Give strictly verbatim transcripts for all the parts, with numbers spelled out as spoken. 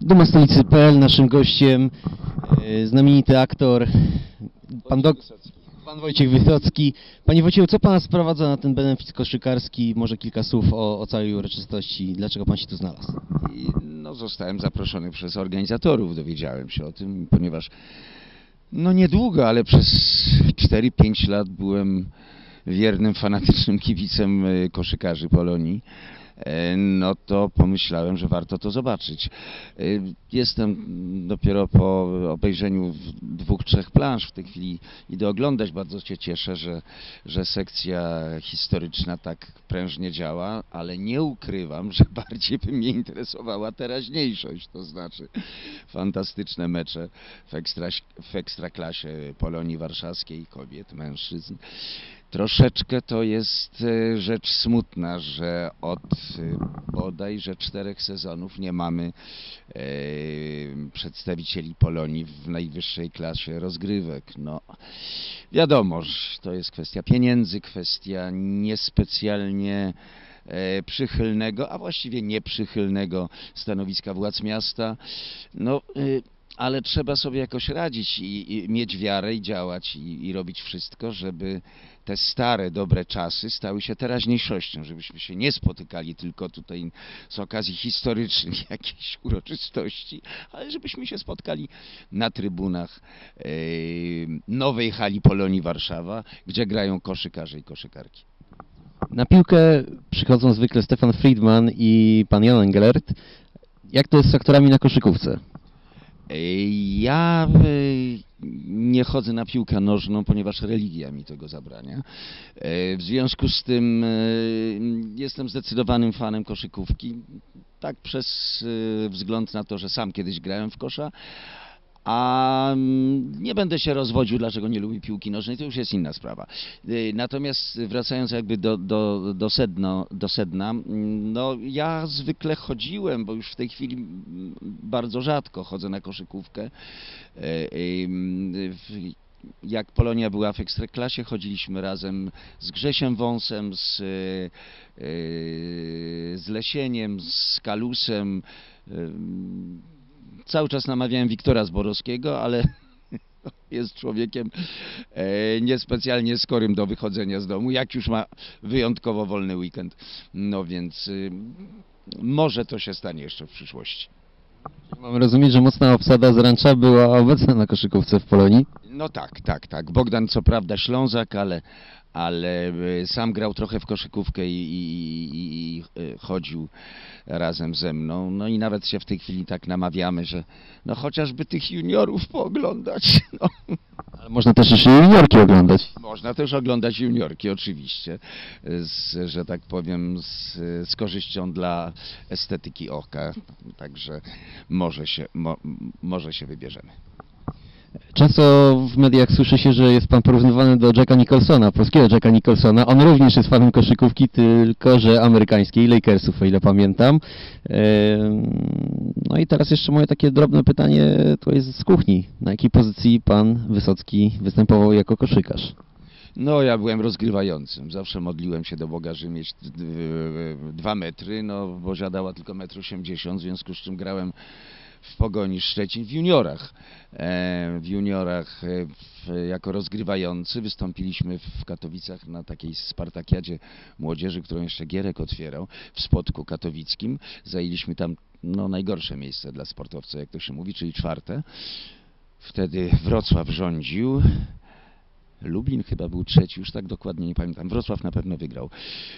Duma Stolicy kropka pe el, naszym gościem e, znamienity aktor, pan, dok pan Wojciech Wysocki. Panie Wojciechu, co pana sprowadza na ten benefit koszykarski? Może kilka słów o, o całej uroczystości. Dlaczego pan się tu znalazł? I, no, zostałem zaproszony przez organizatorów, dowiedziałem się o tym, ponieważ no niedługo, ale przez cztery pięć lat byłem wiernym, fanatycznym kibicem koszykarzy Polonii. No to pomyślałem, że warto to zobaczyć. Jestem dopiero po obejrzeniu dwóch, trzech plansz w tej chwili, idę oglądać. Bardzo się cieszę, że, że sekcja historyczna tak prężnie działa, ale nie ukrywam, że bardziej by mnie interesowała teraźniejszość, to znaczy fantastyczne mecze w, ekstra, w ekstraklasie Polonii Warszawskiej, kobiet, mężczyzn. Troszeczkę to jest rzecz smutna, że od bodajże czterech sezonów nie mamy e, przedstawicieli Polonii w najwyższej klasie rozgrywek. No, wiadomo, że to jest kwestia pieniędzy, kwestia niespecjalnie e, przychylnego, a właściwie nieprzychylnego stanowiska władz miasta. No, e, ale trzeba sobie jakoś radzić i, i mieć wiarę i działać i, i robić wszystko, żeby te stare, dobre czasy stały się teraźniejszością, żebyśmy się nie spotykali tylko tutaj z okazji historycznych jakiejś uroczystości, ale żebyśmy się spotkali na trybunach e, nowej hali Polonii Warszawa, gdzie grają koszykarze i koszykarki. Na piłkę przychodzą zwykle Stefan Friedman i pan Jan Engelert. Jak to jest z aktorami na koszykówce? Ja nie chodzę na piłkę nożną, ponieważ religia mi tego zabrania. W związku z tym jestem zdecydowanym fanem koszykówki, tak przez wzgląd na to, że sam kiedyś grałem w kosza, a nie będę się rozwodził, dlaczego nie lubię piłki nożnej, to już jest inna sprawa. Natomiast wracając jakby do, do, do, sedno, do sedna, no ja zwykle chodziłem, bo już w tej chwili bardzo rzadko chodzę na koszykówkę. Jak Polonia była w Ekstraklasie, chodziliśmy razem z Grzesiem Wąsem, z, z Lesieniem, z Kalusem. Cały czas namawiałem Wiktora Zborowskiego, ale jest człowiekiem e, niespecjalnie skorym do wychodzenia z domu, jak już ma wyjątkowo wolny weekend. No więc y, może to się stanie jeszcze w przyszłości. Mamy rozumieć, że mocna obsada z Rancza była obecna na koszykówce w Polonii? No tak, tak, tak. Bogdan co prawda Ślązak, ale, ale sam grał trochę w koszykówkę i, i, i, i chodził razem ze mną. No i nawet się w tej chwili tak namawiamy, że no chociażby tych juniorów pooglądać. No. Ale można też jeszcze juniorki oglądać. Można też oglądać juniorki, oczywiście, z, że tak powiem, z, z korzyścią dla estetyki oka. Także może się, mo, może się wybierzemy. Często w mediach słyszy się, że jest pan porównywany do Jacka Nicholsona, polskiego Jacka Nicholsona. On również jest fanem koszykówki, tylko że amerykańskiej, Lakersów, o ile pamiętam. No i teraz jeszcze moje takie drobne pytanie, to jest z kuchni. Na jakiej pozycji pan Wysocki występował jako koszykarz? No, ja byłem rozgrywającym. Zawsze modliłem się do Boga, żeby mieć dwa metry, no bo Żadała tylko metr osiemdziesiąt, w związku z czym grałem w Pogoni Szczecin w juniorach. E, w juniorach e, w, jako rozgrywający wystąpiliśmy w Katowicach na takiej spartakiadzie młodzieży, którą jeszcze Gierek otwierał, w Spodku Katowickim. Zajęliśmy tam no, najgorsze miejsce dla sportowca, jak to się mówi, czyli czwarte. Wtedy Wrocław rządził. Lublin chyba był trzeci, już tak dokładnie nie pamiętam. Wrocław na pewno wygrał.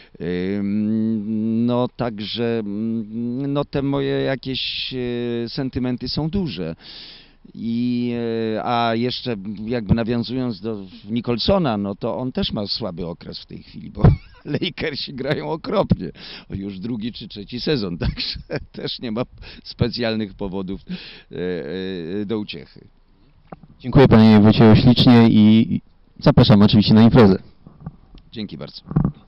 No także no, te moje jakieś sentymenty są duże. I, a jeszcze jakby nawiązując do Nicholsona, no to on też ma słaby okres w tej chwili, bo Lakersi grają okropnie. Już drugi czy trzeci sezon, także też nie ma specjalnych powodów do uciechy. Dziękuję panie Wojciechu ślicznie i zapraszam oczywiście na imprezę. Dzięki bardzo.